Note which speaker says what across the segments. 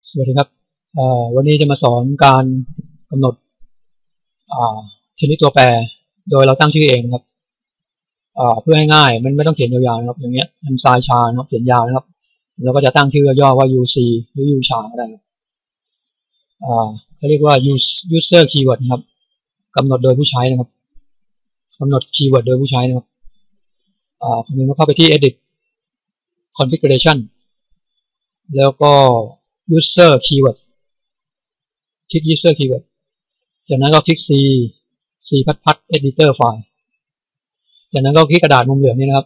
Speaker 1: สวัสดีครับวันนี้จะมาสอนการกำหนดชนิดตัวแปรโดยเราตั้งชื่อเองครับเพื่อให้ง่ายมันไม่ต้องเขียนยาวๆนะครับอย่างเงี้ยมันทรายชานะครับเขียนยาวนะครับเราก็จะตั้งชื่อย่อว่า UC หรือ U ชาก็ได้ครับเขาเรียกว่า user keyword นะครับกำหนดโดยผู้ใช้นะครับกำหนดคีย์เวิร์ดโดยผู้ใช้นะครับผมก็เข้าไปที่ edit configuration แล้วก็ user keyword คลิก user keyword จากนั้นก็คลิก C editor file จากนั้นก็คลิกกระดาษมุมเหลืองนี้นะครับ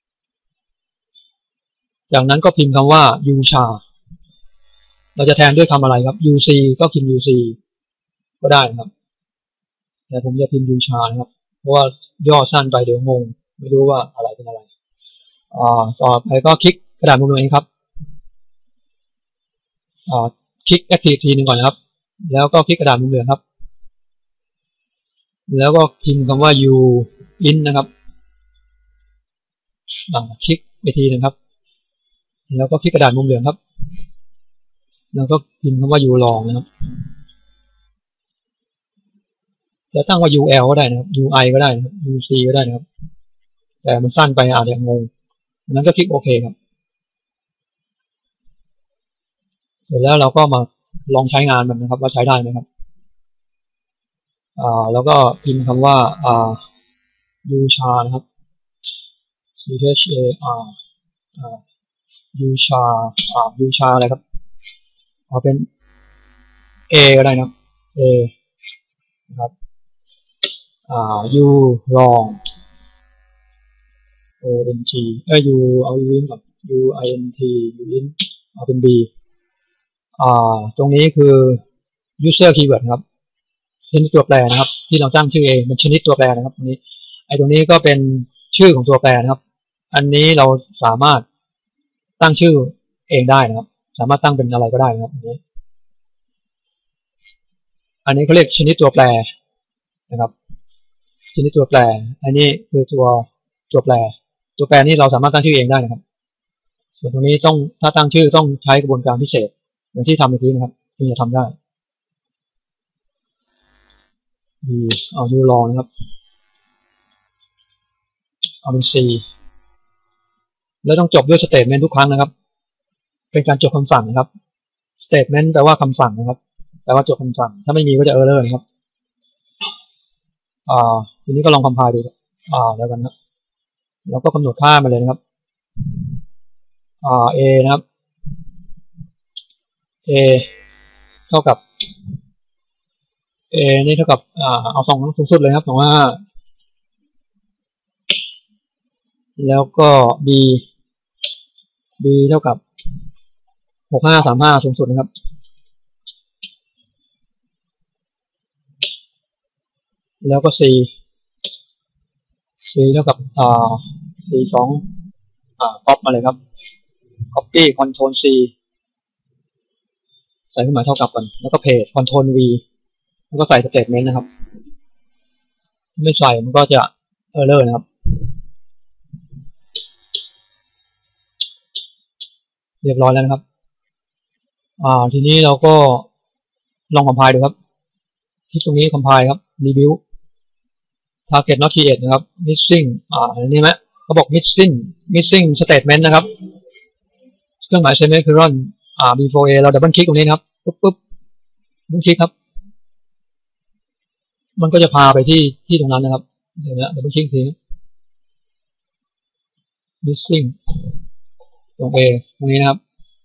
Speaker 1: จากนั้นก็พิมพ์คำว่า u char เราจะแทนด้วยคำอะไรครับ uc ก็พิมพ์ uc ก็ได้นะครับแต่ผมจะพิมพ์ u char นะครับเพราะว่าย่อสั้นไปเดี๋ยวงงไม่รู้ว่าอะไรเป็นอะไรต่อไปก็คลิกกระดาษมุมเหลืองนี้ครับคลิก active ทีนึงก่อนนะครับแล้วก็คลิกกระดาษมุมเหลืองครับแล้วก็พิมพ์คำว่า u in นะครับคลิกไปทีนึงครับแล้วก็คลิกกระดาษมุมเหลืองครับแล้วก็พิมพ์คำว่า u long นะครับจะตั้งว่า ul ก็ได้นะครับ ui ก็ได้นะครับ uc ก็ได้นะครับแต่มันสั้นไปอาจจะงงดังนั้นก็คลิกโอเคครับเสร็จแล้วเราก็มาลองใช้งานมันนะครับว่าใช้ได้ไหมครับแล้วก็พิมพ์คำว่า u char นะครับ char u char u char อะไรครับเอาเป็น a ก็ได้นะครับ a นะครับu long ong u เอา u in กับ uint u in เอาเป็น b ตรงนี้คือ user keyword ครับชนิดตัวแปรนะครับที่เราตั้งชื่อเองเป็นชนิดตัวแปรนะครับตรงนี้ตรงนี้ก็เป็นชื่อของตัวแปรนะครับอันนี้เราสามารถตั้งชื่อเองได้นะครับสามารถตั้งเป็นอะไรก็ได้นะครับอันนี้เขาเรียกชนิดตัวแปรนะครับชนิดตัวแปรอันนี้คือตัวแปรนี้เราสามารถตั้งชื่อเองได้นะครับส่วนตรงนี้ต้องถ้าตั้งชื่อต้องใช้กระบวนการพิเศษอย่างที่ทำเมื่อกี้นะครับถึงจะทำได้ดูลองนะครับเอาเป็น C แล้วต้องจบด้วย statement ทุกครั้งนะครับเป็นการจบคำสั่งนะครับ statement แปลว่าคำสั่งนะครับแปลว่าจบคำสั่งถ้าไม่มีก็จะ error นะครับทีนี้ก็ลองคอมไพล์ดูแล้วกันครับแล้วก็กำหนดค่ามาเลยนะครับa นะครับ a เท่ากับ a นี่เท่ากับเอา2สูงสุดเลยครับ255แล้วก็ b เท่ากับ6535สูงสุดนะครับแล้วก็ c เท่ากับ42copy มาเลยครับ copy control c ใส่เครื่องหมายเท่ากับก่อนแล้วก็ paste control v แล้วก็ใส่ statement นะครับไม่ใส่มันก็จะ error นะครับเรียบร้อยแล้วนะครับทีนี้เราก็ลองคอมไพล์ดูครับที่ตรงนี้คอมไพล์ครับ review target not create นะครับ missing นี่ไหมเขาบอก missing statement นะครับเครื่องหมาย semicolon before a เราดับเบิลคลิกตรงนี้นะครับปุ๊บดับเบิลคลิกครับมันก็จะพาไปที่ตรงนั้นนะครับเดี๋ยวนะดับเบิลคลิกที missing ตรง a ตรงนี้นะครับ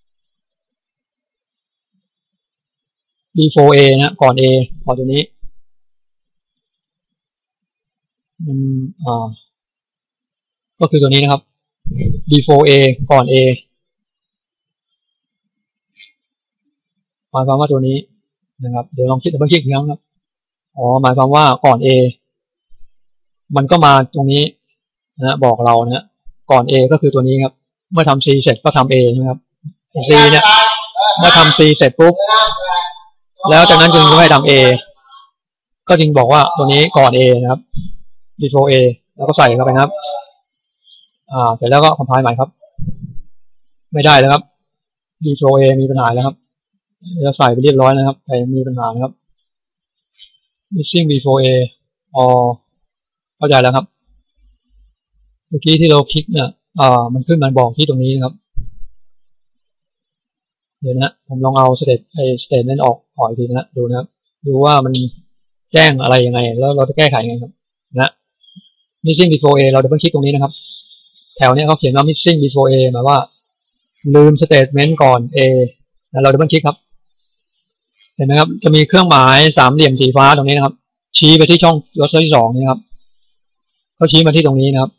Speaker 1: before a นะก่อน a พอตัวนี้มันก็คือตัวนี้นะครับ before a ก่อน a หมายความว่าตัวนี้นะครับเดี๋ยวลองคิดดับเบิลคลิกอีกครั้งครับหมายความว่าก่อน a มันก็มาตรงนี้นะบอกเรานะก่อน a ก็คือตัวนี้ครับเมื่อทำ c เสร็จก็ทำ a ใช่ไหมครับ c เนี่ยเมื่อทำ c เสร็จปุ๊บแล้วจากนั้นจึงให้ทำ a ก็จึงบอกว่าตัวนี้ก่อน a นะครับ before a แล้วก็ใส่เข้าไปนะครับเสร็จแล้วก็คอมไพล์ใหม่ครับไม่ได้แล้วครับ before a มีปัญหาแล้วครับเราใส่ไปเรียบร้อยนะครับแต่ยังมีปัญหานะครับ missing before a อ๋อเข้าใจแล้วครับเมื่อกี้ที่เราคลิกเนี่ยมันขึ้นมาบอกที่ตรงนี้นะครับเดี๋ยวนะผมลองเอาstatement ออกอีกทีนะดูนะครับดูว่ามันแจ้งอะไรยังไงแล้วเราจะแก้ไขยังไงครับนะ missing before a เราดับเบิลคลิกตรงนี้นะครับแถวนี้เขาเขียนว่า missing before a หมายว่าลืม statement ก่อน a แล้วเราดับเบิลคลิกครับเห็นไหมครับจะมีเครื่องหมายสามเหลี่ยมสีฟ้าตรงนี้นะครับชี้ไปที่ช่องยศที่2นี่ครับเขาชี้มาที่ตรงนี้นะครับ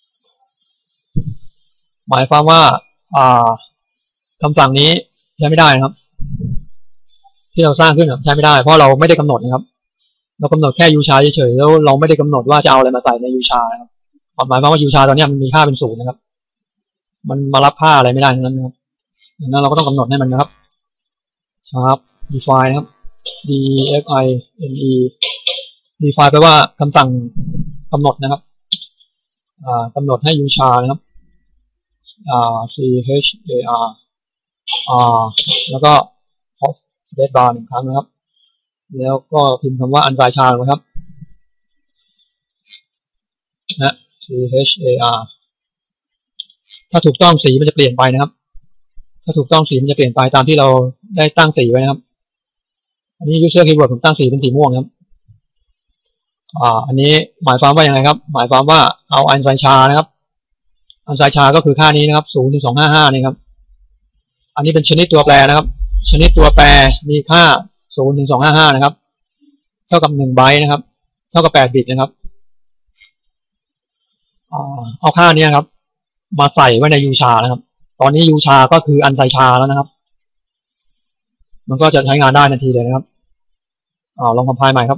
Speaker 1: หมายความว่าคำสั่งนี้ใช้ไม่ได้นะครับที่เราสร้างขึ้นใช้ไม่ได้เพราะเราไม่ได้กำหนดนะครับเรากำหนดแค่ยูชาเฉยๆแล้วเราไม่ได้กำหนดว่าจะเอาอะไรมาใส่ในยูชานะครับหมายความว่ายูชาตอนนี้มันมีค่าเป็น0นะครับมันมารับค่าอะไรไม่ได้ทั้งนั้นนะครับดังนั้นเราก็ต้องกำหนดให้มันนะครับครับ define นะครับ define define แปลว่าคำสั่งกำหนดนะครับกำหนดให้ยูชานะครับchar แล้วก็ space bar 1 ครั้งนะครับแล้วก็พิมพ์คำว่า unsigned char นะครับนะ char ถ้าถูกต้องสีมันจะเปลี่ยนไปนะครับถ้าถูกต้องสีมันจะเปลี่ยนไปตามที่เราได้ตั้งสีไว้นะครับอันนี้ user keyword ผมตั้งสีเป็นสีม่วงครับอันนี้หมายความว่ายังไงครับหมายความว่าเอา unsigned char นะครับ unsigned char ก็คือค่านี้นะครับ0 ถึง 255นี่ครับอันนี้เป็นชนิดตัวแปรนะครับชนิดตัวแปรมีค่า0 ถึง 255นะครับเท่ากับ1 ไบต์นะครับเท่ากับ8 บิตนะครับเอาค่านี้ครับมาใส่ไว้ในยูชานะครับตอนนี้ยูชาก็คือunsigned charแล้วนะครับมันก็จะใช้งานได้ทันทีเลยนะครับลองคอมไพล์ใหม่ครับ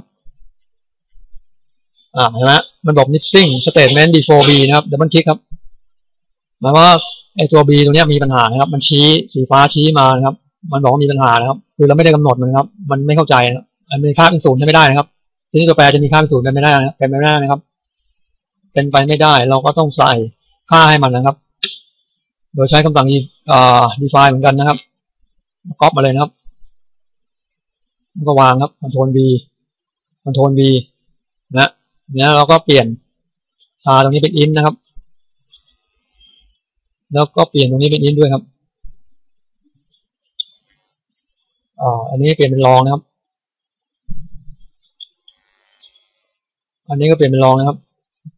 Speaker 1: เห็นไหมมันบอก missing statement before b นะครับดับเบิลคลิกครับหมายว่าไอตัว b ตัวนี้มีปัญหานะครับมันชี้สีฟ้าชี้มานะครับมันบอกว่ามีปัญหานะครับคือเราไม่ได้กำหนดมันครับมันไม่เข้าใจนะมันมีค่าเป็น0ใช้ไม่ได้นะครับทีนี้ตัวแปรจะมีค่าเป็น0เป็นไม่ได้นะเป็นไม่ได้นะครับเป็นไปไม่ได้เราก็ต้องใส่ค่าให้มันนะครับโดยใช้คำสั่งdefine เหมือนกันนะครับก๊อปมาเลยนะครับแล้วก็วางครับ Ctrl V นะเนี่ยเราก็เปลี่ยนชาตรงนี้เป็น int นะครับแล้วก็เปลี่ยนตรงนี้เป็น int ด้วยครับอันนี้เปลี่ยนเป็นลองนะครับอันนี้ก็เปลี่ยนเป็นลองนะครับ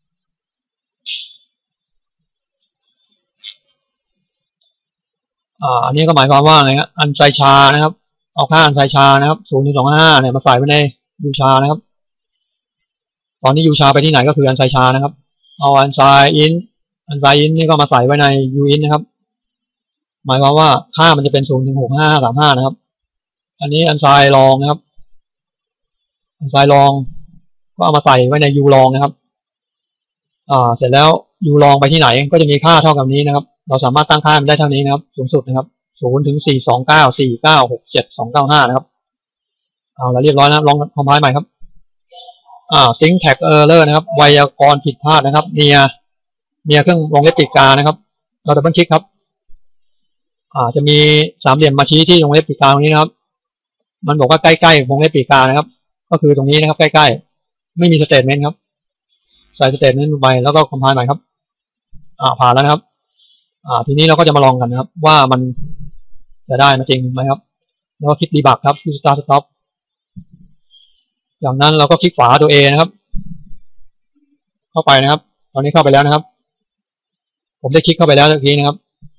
Speaker 1: อันนี้ก็หมายความว่าไงครับunsigned charนะครับเอาค่าunsigned charนะครับ0 ถึง 255เนี่ยมาใส่ไว้ในยูชานะครับตอนนี้ยูชาไปที่ไหนก็คือunsigned charนะครับเอา unsigned int นี่ก็มาใส่ไว้ใน uint นะครับหมายความว่าค่ามันจะเป็น0 ถึง 65535นะครับอันนี้unsigned long นะครับunsigned long ก็เอามาใส่ไว้ใน u long นะครับเสร็จแล้ว u long ไปที่ไหนก็จะมีค่าเท่ากับนี้นะครับเราสามารถตั้งค่ามันได้เท่านี้นะครับสูงสุดนะครับ0 ถึง 429 49 67 295นะครับแล้วเรียบร้อยนะลองคอมไพล์ใหม่ครับsyntax error นะครับไวยากรณ์ผิดพลาดนะครับเมียเครื่องวงเล็บปีกกานะครับเราดับเบิลคลิกครับจะมีสามเหลี่ยมมาชี้ที่วงเล็บปีกกาตรงนี้นะครับมันบอกว่าใกล้ๆวงเล็บปีกกานะครับก็คือตรงนี้นะครับใกล้ๆไม่มี statement ครับใส่ statement ลงไปแล้วก็คอมไพล์ใหม่ครับผ่านแล้วนะครับทีนี้เราก็จะมาลองกันนะครับว่ามันจะได้มาจริงไหมครับแล้วก็คลิก debug ครับที่ start stop จากนั้นเราก็คลิกขวาตัว A นะครับเข้าไปนะครับตอนนี้เข้าไปแล้วนะครับผมได้คลิกเข้าไปแล้วเมื่อกี้นะครับ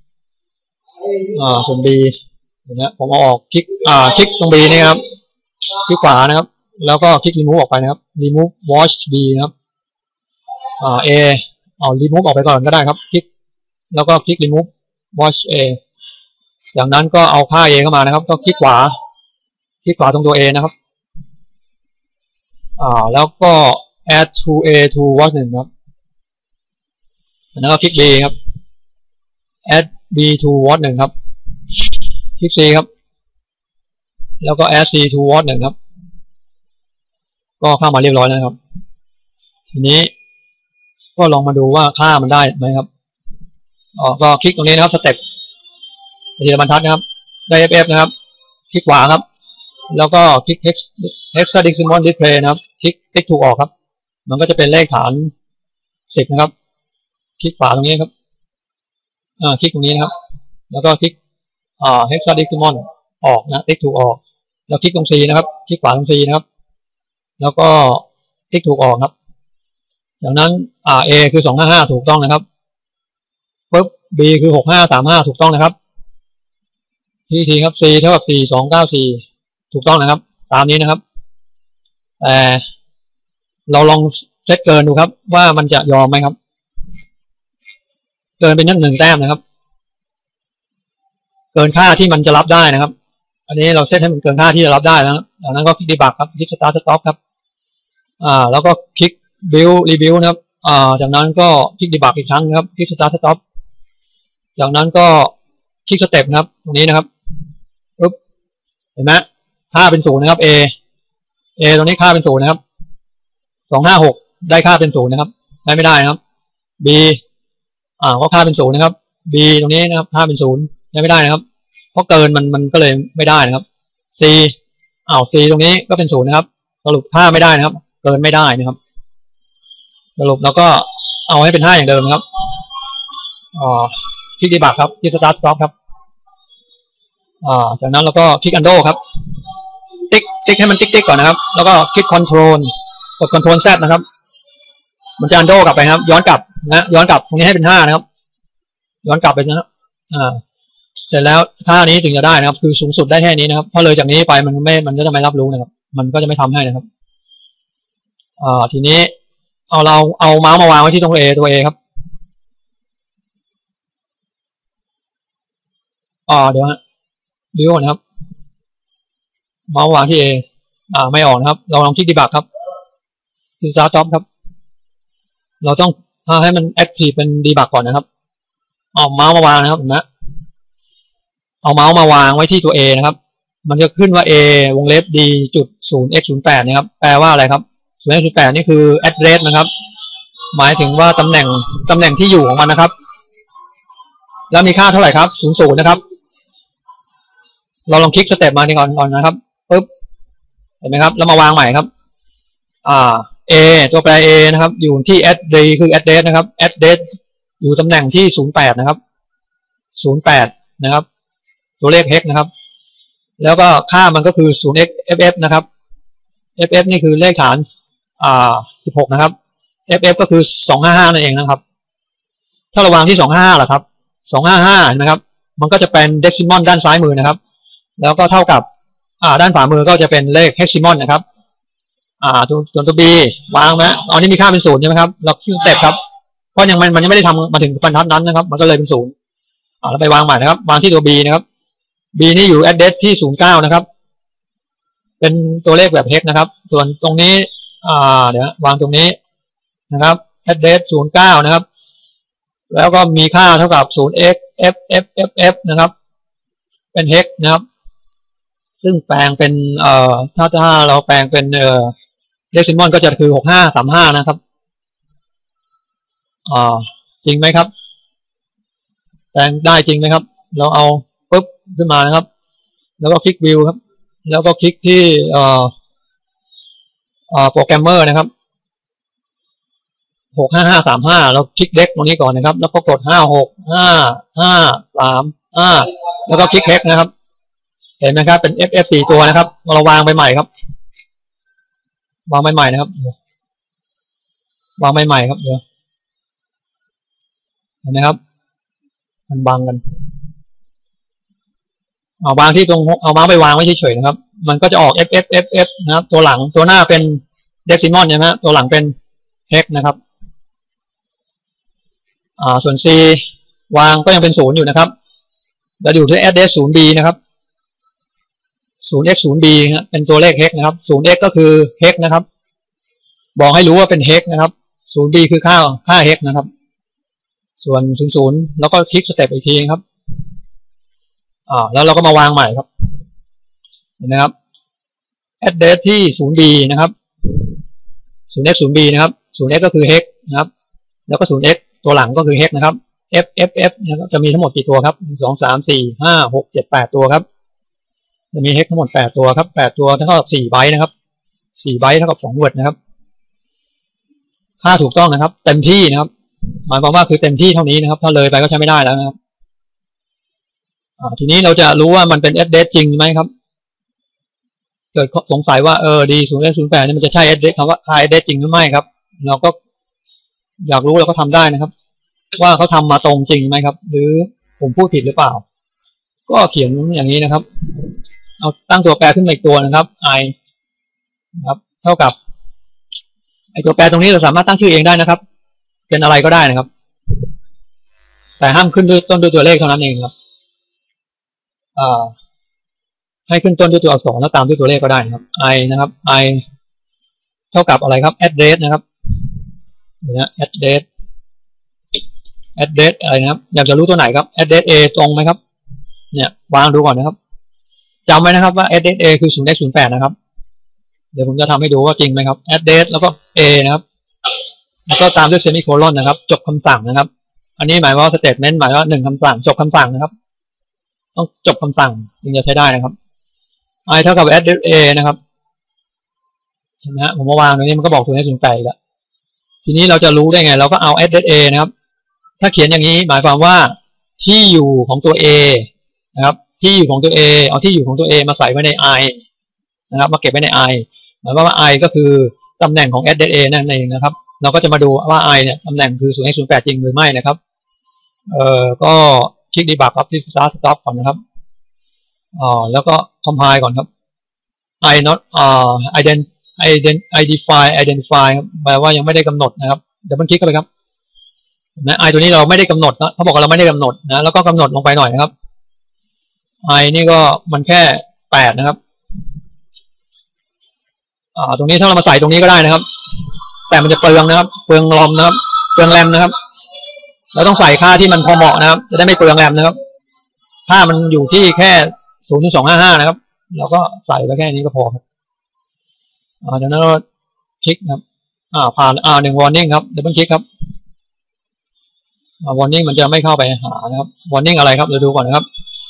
Speaker 1: ส่วน B นะผมเอาออกคลิกคลิกตรง B นี่ครับคลิกขวานะครับแล้วก็คลิก remove ออกไปนะครับ remove watch B นะครับA เอา remove ออกไปก่อนก็ได้ครับคลิกแล้วก็คลิก remove watch A จากนั้นก็เอาค่า A เข้ามานะครับก็คลิกขวาตรงตัว A นะครับแล้วก็ add to A to watch 1ครับแล้วก็คลิก B ครับ add B to watch 1ครับคลิก C ครับแล้วก็ add C to watch 1ครับก็เข้ามาเรียบร้อยแล้วครับทีนี้ก็ลองมาดูว่าค่ามันได้ไหมครับก็คลิกตรงนี้นะครับสเต็ปทีละบรรทัดนะครับได้ FF นะครับคลิกขวาครับแล้วก็คลิก hexadecimal display นะครับคลิกถูกออกครับมันก็จะเป็นเลขฐาน10นะครับคลิกขวาตรงนี้ครับคลิกตรงนี้นะครับแล้วก็คลิกhexadecimal ออกนะคลิกถูกออกแล้วคลิกตรง C นะครับคลิกขวาตรง C นะครับแล้วก็คลิกถูกออกครับจากนั้นA คือ255ถูกต้องนะครับปุ๊บ B คือ6535ถูกต้องนะครับทีครับ C เท่ากับ4294ถูกต้องนะครับตามนี้นะครับแต่เราลองเซตเกินดูครับว่ามันจะยอมไหมครับเกินเป็น1 แต้มนะครับเกินค่าที่มันจะรับได้นะครับอันนี้เราเซตให้มันเกินค่าที่จะรับได้แล้วจากนั้นก็คลิกดีบักครับคลิก start stop ครับแล้วก็คลิก build rebuild นะครับจากนั้นก็คลิกดีบักอีกครั้งนะครับคลิก start stop จากนั้นก็คลิกสเต็ปนะครับตรงนี้นะครับปุ๊บเห็นไหมค่าเป็น0นะครับ A ตรงนี้ค่าเป็น0นะครับ256ได้ค่าเป็น0นะครับได้ไม่ได้นะครับ B ก็ค่าเป็น0นะครับ B ตรงนี้นะครับค่าเป็น0ได้ไม่ได้นะครับเพราะเกินมันก็เลยไม่ได้นะครับ C C ตรงนี้ก็เป็น0นะครับสรุปค่าไม่ได้นะครับเกินไม่ได้นะครับสรุปแล้วก็เอาให้เป็น5อย่างเดิมนะครับคลิกดีบักครับคลิก start stop ครับจากนั้นเราก็คลิก undo ครับติ๊กให้มันติ๊กก่อนนะครับแล้วก็คลิก control กด control Z นะครับมันจะ undo กลับไปครับย้อนกลับย้อนกลับตรงนี้ให้เป็น5นะครับย้อนกลับไปนะครับเสร็จแล้วค่านี้ถึงจะได้นะครับคือสูงสุดได้แค่นี้นะครับถ้าเลยจากนี้ไปมันก็จะไม่รับรู้นะครับมันก็จะไม่ทำให้นะครับทีนี้เราเอาเมาส์มาวางไว้ที่ตรงตัว A ครับเดี๋ยวดิวนะครับเมาส์วางที่ A ไม่ออกนะครับเราลองคลิกดีบักครับคลิก start stop ครับเราต้องให้มัน active เป็นดีบักก่อนนะครับเอาเมาส์มาวางนะครับนะเอาเมาส์มาวางไว้ที่ตัว A นะครับมันจะขึ้นว่า A วงเล็บ D จุด 0x08 นะครับแปลว่าอะไรครับ 0x08 นี่คือ address นะครับหมายถึงว่าตำแหน่งที่อยู่ของมันนะครับแล้วมีค่าเท่าไหร่ครับ00นะครับเราลองคลิกสเต็ปมาก่อนนะครับปึ๊บเห็นไหมครับแล้วมาวางใหม่ครับA ตัวแปร A นะครับอยู่ที่ address คือ address นะครับ address อยู่ตำแหน่งที่08นะครับ08นะครับตัวเลข hex นะครับแล้วก็ค่ามันก็คือ 0xff นะครับ ff นี่คือเลขฐาน16นะครับ ff ก็คือ255นั่นเองนะครับถ้าเราวางที่255ล่ะครับ255นะครับมันก็จะเป็น decimal ด้านซ้ายมือนะครับแล้วก็เท่ากับด้านขวามือก็จะเป็นเลข hexadecimal นะครับส่วนตัว B วางไหมตอนนี้มีค่าเป็น0ใช่ไหมครับเราคลิกสเต็ปครับเพราะมันยังไม่ได้ทำมาถึงบรรทัดนั้นนะครับมันก็เลยเป็น0แล้วไปวางใหม่นะครับวางที่ตัว B นะครับ B นี่อยู่ address ที่09นะครับเป็นตัวเลขแบบ hex นะครับส่วนตรงนี้เดี๋ยววางตรงนี้นะครับ address 09นะครับแล้วก็มีค่าเท่ากับ 0xff นะครับเป็น hex นะครับซึ่งแปลงเป็นถ้าเราแปลงเป็นdecimal ก็จะคือ6535นะครับจริงไหมครับแปลงได้จริงไหมครับเราเอาปุ๊บขึ้นมานะครับแล้วก็คลิก view ครับแล้วก็คลิกที่โปรแกรมเมอร์นะครับ65535เราคลิกเด็กตรงนี้ก่อนนะครับแล้วก็กด56553แล้วก็คลิก hex นะครับเห็นไหมครับเป็น ff 4ตัวนะครับเราวางไปใหม่ครับวางไปใหม่นะครับวางไปใหม่ครับเดี๋ยวเห็นไหมครับมันบังกันวางที่ตรงเอาเมาส์ไปวางไว้เฉยๆนะครับมันก็จะออก ff นะครับตัวหลังตัวหน้าเป็น decimal ใช่ไหมตัวหลังเป็น hex นะครับส่วน C วางก็ยังเป็น0อยู่นะครับแล้วอยู่ที่ address 0b นะครับ 0x0b เป็นตัวเลข hex นะครับ 0x ก็คือ hex นะครับบอกให้รู้ว่าเป็น hex นะครับ 0b คือค่า hex นะครับส่วน00แล้วก็คลิกสเต็ปอีกทีครับแล้วเราก็มาวางใหม่ครับเห็นไหมครับ address ที่ 0b นะครับ 0x0b นะครับ 0x ก็คือ hex นะครับแล้วก็ 0x ตัวหลังก็คือ hex นะครับ ff นะครับจะมีทั้งหมดกี่ตัวครับ1 2 3 4 5 6 7 8ตัวครับจะมี hex ทั้งหมด8ตัวครับ8ตัวเท่ากับ4 ไบต์นะครับ4 ไบต์เท่ากับ2 word นะครับค่าถูกต้องนะครับเต็มที่นะครับหมายความว่าคือเต็มที่เท่านี้นะครับถ้าเลยไปก็ใช้ไม่ได้แล้วนะครับทีนี้เราจะรู้ว่ามันเป็น address จริงไหมครับเกิดสงสัยว่าD008นี่มันจะใช่ address คำว่า address จริงหรือไม่ครับเราก็อยากรู้เราก็ทำได้นะครับว่าเขาทำมาตรงจริงไหมครับหรือผมพูดผิดหรือเปล่าก็เขียนอย่างนี้นะครับเอาตั้งตัวแปรขึ้นมาอีกตัวนะครับ i นะครับเท่ากับไอตัวแปรตรงนี้เราสามารถตั้งชื่อเองได้นะครับเป็นอะไรก็ได้นะครับแต่ห้ามขึ้นด้วยต้นด้วยตัวเลขเท่านั้นเองครับให้ขึ้นต้นด้วยตัวอักษรแล้วตามด้วยตัวเลขก็ได้นะครับ i นะครับ i เท่ากับอะไรครับ address นะครับเนี่ย address อะไรนะครับอยากจะรู้ตัวไหนครับ address a ตรงไหมครับเนี่ยวางดูก่อนนะครับจำไว้นะครับว่า address a คือ0-08นะครับเดี๋ยวผมจะทำให้ดูว่าจริงไหมครับ address แล้วก็ a นะครับแล้วก็ตามด้วยเซมิโคลอนนะครับจบคำสั่งนะครับอันนี้หมายว่า statement หมายว่า1คำสั่งจบคำสั่งนะครับต้องจบคำสั่งถึงจะใช้ได้นะครับ i เท่ากับ address a นะครับเห็นไหมฮะผมมาวางตรงนี้มันก็บอก0-08แล้วทีนี้เราจะรู้ได้ไงเราก็เอา address a นะครับถ้าเขียนอย่างนี้หมายความว่าที่อยู่ของตัว a นะครับที่อยู่ของตัว a เอาที่อยู่ของตัว a มาใส่ไว้ใน i นะครับมาเก็บไว้ใน i หมายความว่า i ก็คือตำแหน่งของ address a นั่นเองนะครับเราก็จะมาดูว่า i เนี่ยตำแหน่งคือ0-08จริงหรือไม่นะครับก็คลิก debug ครับที่ start stop ก่อนนะครับแล้วก็ compile ก่อนครับ i not identify แปลว่ายังไม่ได้กำหนดนะครับเดี๋ยวมันคลิกเข้าไปครับนะ i ตัวนี้เราไม่ได้กำหนดนะเขาบอกว่าเราไม่ได้กำหนดนะแล้วก็กำหนดลงไปหน่อยนะครับ i นี่ก็มันแค่8นะครับตรงนี้ถ้าเรามาใส่ตรงนี้ก็ได้นะครับแต่มันจะเปลืองนะครับเปลืองลอมนะครับเปลืองแรมนะครับเราต้องใส่ค่าที่มันพอเหมาะนะครับจะได้ไม่เปลืองแรมนะครับค่ามันอยู่ที่แค่0.255นะครับเราก็ใส่ไปแค่นี้ก็พอครับจากนั้นเราคลิกครับผ่าน1 warning ครับเดี๋ยวเพิ่งคลิกครับwarning มันจะไม่เข้าไปหานะครับ warning อะไรครับเราดูก่อนนะครับ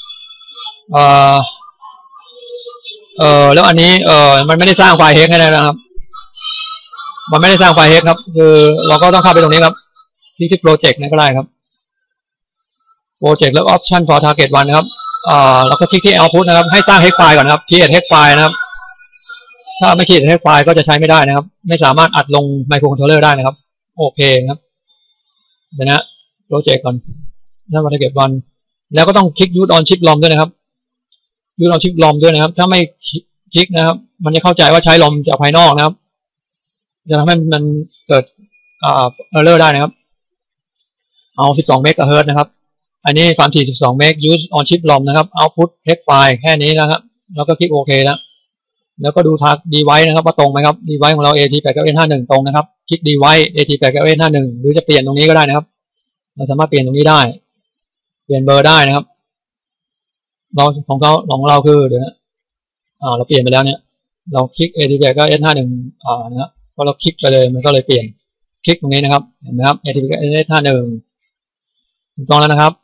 Speaker 1: แล้วอันนี้มันไม่ได้สร้างไฟล์ hex ให้ได้นะครับมันไม่ได้สร้างไฟล์ hex ครับคือเราก็ต้องเข้าไปตรงนี้ครับที่โปรเจกต์นี่ก็ได้ครับโปรเจกต์แล้ว option for target 1นะครับแล้วก็คลิกที่ output นะครับให้สร้าง hex file ก่อนครับ create hex file นะครับถ้าไม่ create hex file ก็จะใช้ไม่ได้นะครับไม่สามารถอัดลง microcontroller ได้นะครับโอเคครับเดี๋ยวนะโปรเจกต์ก่อนแล้ว target 1แล้วก็ต้องคลิก use on chip ROM ด้วยนะครับuse on chip ROM ด้วยนะครับถ้าไม่คลิกนะครับมันจะเข้าใจว่าใช้ลอมจากภายนอกนะครับจะทำให้มันเกิดerror ได้นะครับเอา12 เมกะเฮิรตซ์นะครับอันนี้ความถี่12 เมก use on chip ROM นะครับ output hex file แค่นี้นะครับแล้วก็คลิกโอเคแล้วก็ดูทาง device นะครับว่าตรงไหมครับ device ของเรา AT89N51 ตรงนะครับคลิก device AT89N51 หรือจะเปลี่ยนตรงนี้ก็ได้นะครับเราสามารถเปลี่ยนตรงนี้ได้เปลี่ยนเบอร์ได้นะครับเราของเราคือเดี๋ยวนะเราเปลี่ยนไปแล้วเนี่ยเราคลิก AT89N51 นะครับพอเราคลิกไปเลยมันก็เลยเปลี่ยนคลิกตรงนี้นะครับเห็นไหมครับ AT89N51 ถูกต้องแล้วนะครับ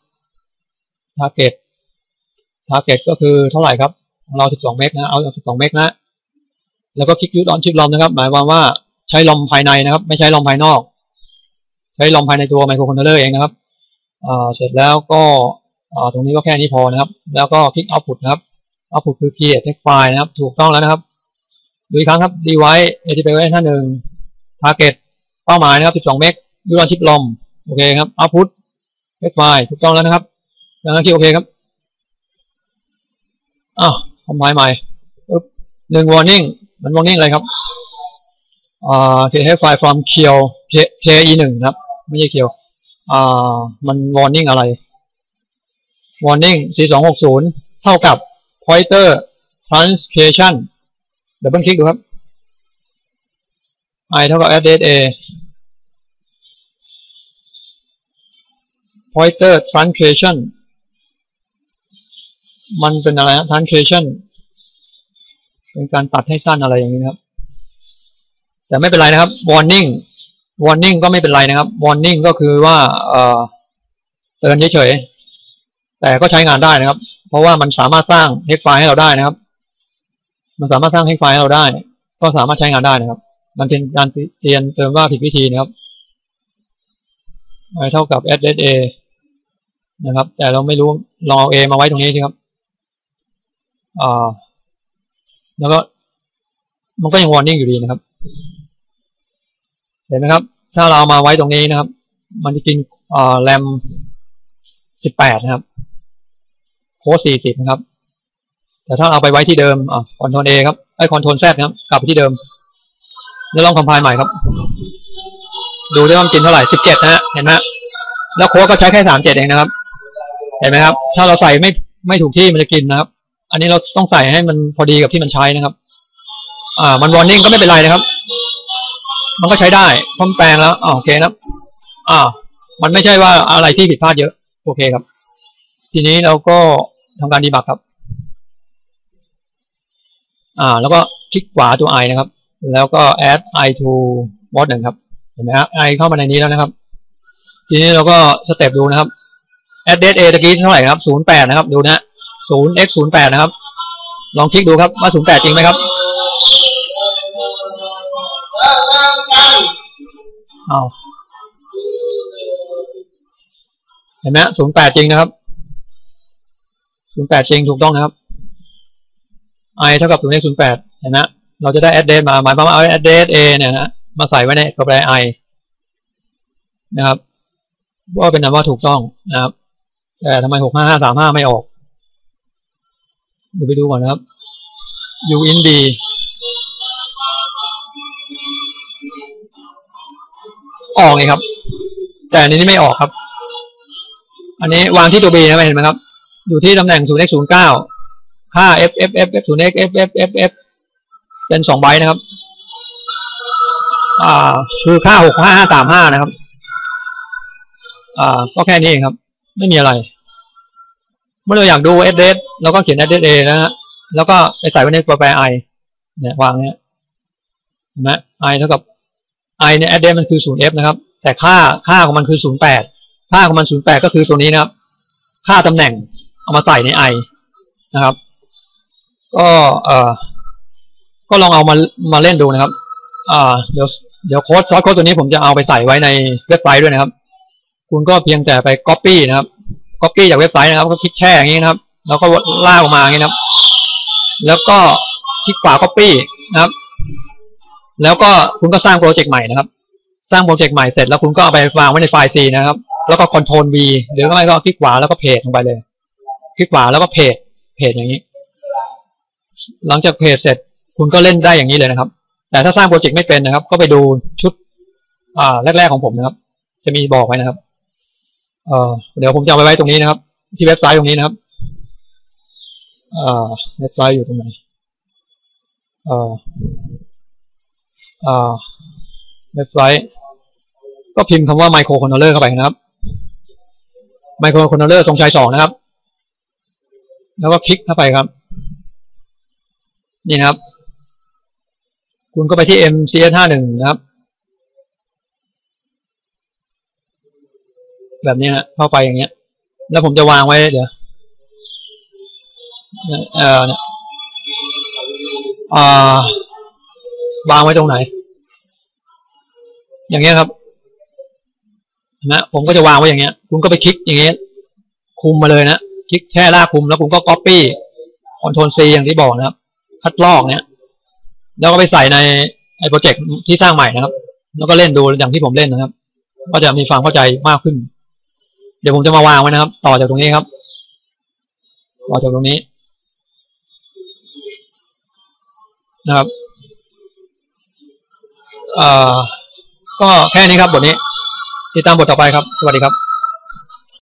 Speaker 1: target ก็คือเท่าไหร่ครับของเรา12 เมกนะเอา12 เมกนะแล้วก็คลิก use on chip ROM นะครับหมายความว่าใช้ลอมภายในนะครับไม่ใช้ลอมภายนอกใช้ลอมภายในตัว microcontroller เองนะครับเสร็จแล้วก็ตรงนี้ก็แค่นี้พอนะครับแล้วก็คลิก output นะครับ output คือ create text file นะครับถูกต้องแล้วนะครับดูอีกครั้งครับ device AT89N51 target เป้าหมายนะครับ12 เมก use on chip ROM โอเคครับ output text file ถูกต้องแล้วนะครับจากนั้นคลิกโอเคครับcompile ใหม่1 warning มัน warning อะไรครับcreate text file from KE1 นะครับไม่ใช่ kill มัน warning อะไร warning 4260เท่ากับ pointer truncation เดี๋ยวเพิ่งคลิกดูครับ i เท่ากับ address a pointer truncation มันเป็นอะไรนะ truncation เป็นการตัดให้สั้นอะไรอย่างนี้นะครับแต่ไม่เป็นไรนะครับ warning ก็ไม่เป็นไรนะครับ warning ก็คือว่าเตือนเฉยๆแต่ก็ใช้งานได้นะครับเพราะว่ามันสามารถสร้าง hex file ให้เราได้นะครับมันสามารถสร้างให้ไฟล์เราได้ก็สามารถใช้งานได้นะครับมันเป็นการเรียนเติมว่าผิดวิธีนะครับเท่ากับ address a นะครับแต่เราไม่รู้ลองเอา a มาไว้ตรงนี้สิครับแล้วก็มันก็ยัง warning อยู่ดีนะครับเห็นไหมครับถ้าเรามาไว้ตรงนี้นะครับมันจะกินแรม18นะครับโค้ด40นะครับแต่ถ้าเอาไปไว้ที่เดิมCtrl A ครับCtrl Zครับกลับไปที่เดิมแล้วลองคอมไพล์ใหม่ครับดูได้ว่ามันกินเท่าไหร่17นะฮะเห็นไหมแล้วโค้ดก็ใช้แค่37เองนะครับเห็นไหมครับถ้าเราใส่ไม่ถูกที่มันจะกินนะครับอันนี้เราต้องใส่ให้มันพอดีกับที่มันใช้นะครับมัน warning ก็ไม่เป็นไรนะครับมันก็ใช้ได้พร้อมแปลงแล้วโอเคนะมันไม่ใช่ว่าอะไรที่ผิดพลาดเยอะโอเคครับทีนี้เราก็ทำการดีบักครับแล้วก็คลิกขวาตัว i นะครับแล้วก็ add i to mod 1ครับเห็นไหมครับ i เข้ามาในนี้แล้วนะครับทีนี้เราก็สเต็ปดูนะครับ address a ตะกี้เท่าไหร่ครับ08นะครับดูนะ 0x08 นะครับลองคลิกดูครับว่า08จริงไหมครับเห็นไหม08จริงนะครับ08จริงถูกต้องนะครับ i เท่ากับ 0x08 เห็นไหมเราจะได้ address มาหมายความว่าเอา address a เนี่ยนะมาใส่ไว้ในกระแปล i นะครับว่าเป็นนั้นว่าถูกต้องนะครับแต่ทำไม65535ไม่ออกเดี๋ยวไปดูก่อนนะครับ uint d ออกไงครับแต่อันนี้ไม่ออกครับอันนี้วางที่ตัว b นะเห็นไหมครับอยู่ที่ตำแหน่ง 0x09 ค่า f 0x f เป็น2 ไบต์นะครับคือค่า65535นะครับก็แค่นี้เองครับไม่มีอะไรเมื่อเราอยากดู address เราก็เขียน address a นะฮะแล้วก็ไปใส่ไว้ในตัวแปร i เนี่ยวางเนี่ยเห็นไหม i เท่ากับ i เนี่ย address มันคือ 0f นะครับแต่ค่าของมันคือ08ค่าของมัน08ก็คือตัวนี้นะครับค่าตำแหน่งเอามาใส่ใน i นะครับก็ลองเอามาเล่นดูนะครับเดี๋ยวโค้ดซอสโค้ดตัวนี้ผมจะเอาไปใส่ไว้ในเว็บไซต์ด้วยนะครับคุณก็เพียงแต่ไป copy นะครับ copy จากเว็บไซต์นะครับก็คลิกแช่อย่างนี้นะครับแล้วก็ลากออกมาอย่างนี้นะครับแล้วก็คลิกขวา copy นะครับแล้วก็คุณก็สร้างโปรเจกต์ใหม่นะครับสร้างโปรเจกต์ใหม่เสร็จแล้วคุณก็เอาไปวางไว้ในไฟล์ C นะครับแล้วก็ Ctrl V หรือไม่ก็คลิกขวาแล้วก็เพจลงไปเลยคลิกขวาแล้วก็เพจอย่างนี้หลังจากเพจเสร็จคุณก็เล่นได้อย่างนี้เลยนะครับแต่ถ้าสร้างโปรเจกต์ไม่เป็นนะครับก็ไปดูชุดแรกๆของผมนะครับจะมีบอกไว้นะครับเดี๋ยวผมจะเอาไปไว้ตรงนี้นะครับที่เว็บไซต์ตรงนี้นะครับเว็บไซต์อยู่ตรงไหนเว็บไซต์ก็พิมพ์คำว่า micro controller เข้าไปนะครับ micro controller ทรงชัย2นะครับแล้วก็คลิกเข้าไปครับนี่นะครับคุณก็ไปที่ MCS51 นะครับแบบนี้นะเข้าไปอย่างเงี้ยแล้วผมจะวางไว้เดี๋ยววางไว้ตรงไหนอย่างเงี้ยครับนะผมก็จะวางไว้อย่างเงี้ยคุณก็ไปคลิกอย่างเงี้ยคุมมาเลยนะคลิกแค่ลากคุมแล้วคุณก็ copy Ctrl C อย่างที่บอกนะครับคัดลอกเนี้ยแล้วก็ไปใส่ในไอ้โปรเจกต์ที่สร้างใหม่นะครับแล้วก็เล่นดูอย่างที่ผมเล่นนะครับก็จะมีความเข้าใจมากขึ้นเดี๋ยวผมจะมาวางไว้นะครับต่อจากตรงนี้ครับต่อจากตรงนี้นะครับก็แค่นี้ครับบทนี้ติดตามบทต่อไปครับสวัสดีครับ